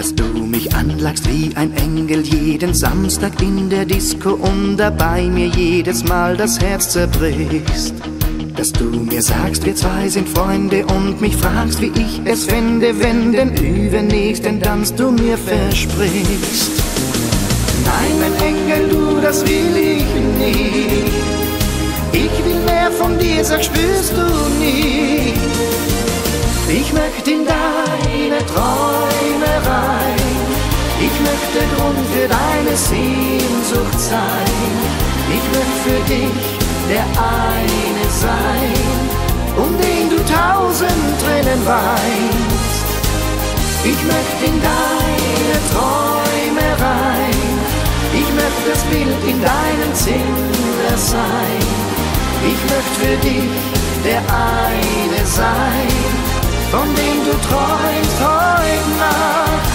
Dass du mich anlachst wie ein Engel jeden Samstag in der Disco und dabei mir jedes Mal das Herz zerbrichst. Dass du mir sagst, wir zwei sind Freunde und mich fragst, wie ich es fände, wenn den übernächsten Tanz du mir versprichst. Nein, mein Engel, du, das will ich nicht. Ich will mehr von dir, sag, spürst du nicht? Ich möchte in deine Träume rein. Ich möchte Grund für deine Sehnsucht sein. Ich möchte für dich der eine sein, um den du 1000 Tränen weinst. Ich möchte in deine Träume rein. Ich möchte das Bild in deinem Zimmer sein. Ich möchte für dich der eine sein, von dem du träumst heute Nacht.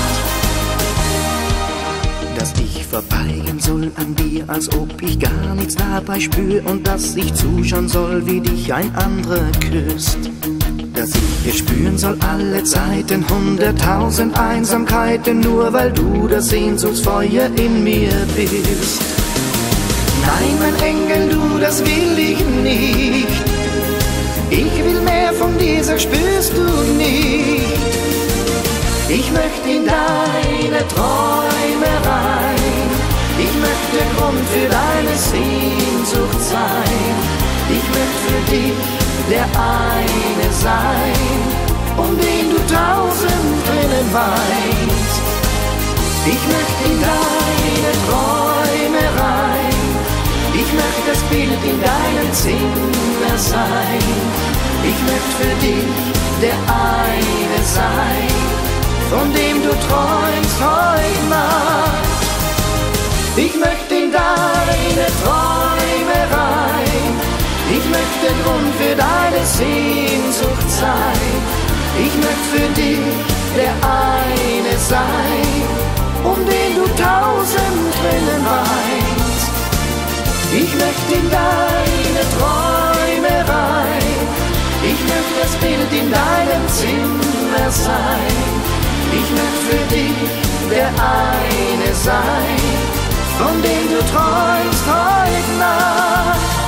Dass ich vorbeigehen soll an dir, als ob ich gar nichts dabei spür, und dass ich zuschauen soll, wie dich ein anderer küsst. Dass ich es spüren soll alle Zeiten, 100.000 Einsamkeiten, nur weil du das Sehnsuchtsfeuer in mir bist. Nein, mein Engel, du, das will ich nicht. Ich will mehr von dir, sag, spürst du nicht? Ich möchte in deine Träume rein. Ich möchte Grund für deine Sehnsucht sein. Ich möchte für dich der eine sein, um den du 1000 Tränen weinst. Ich möchte in deine Träume rein. Ich möchte das Bild in deinem Zimmer sein. Ich möchte für dich der eine sein, von dem du träumst heute Nacht. Ich möchte in deine Träume rein. Ich möchte Grund für deine Sehnsucht sein. Ich möchte für dich der eine sein, um den du 1000 Tränen weinst. Ich möchte in deine Träume rein. Ich möchte das Bild in deinem Zimmer sein. Ich möchte für dich der eine sein, von dem du träumst heute Nacht.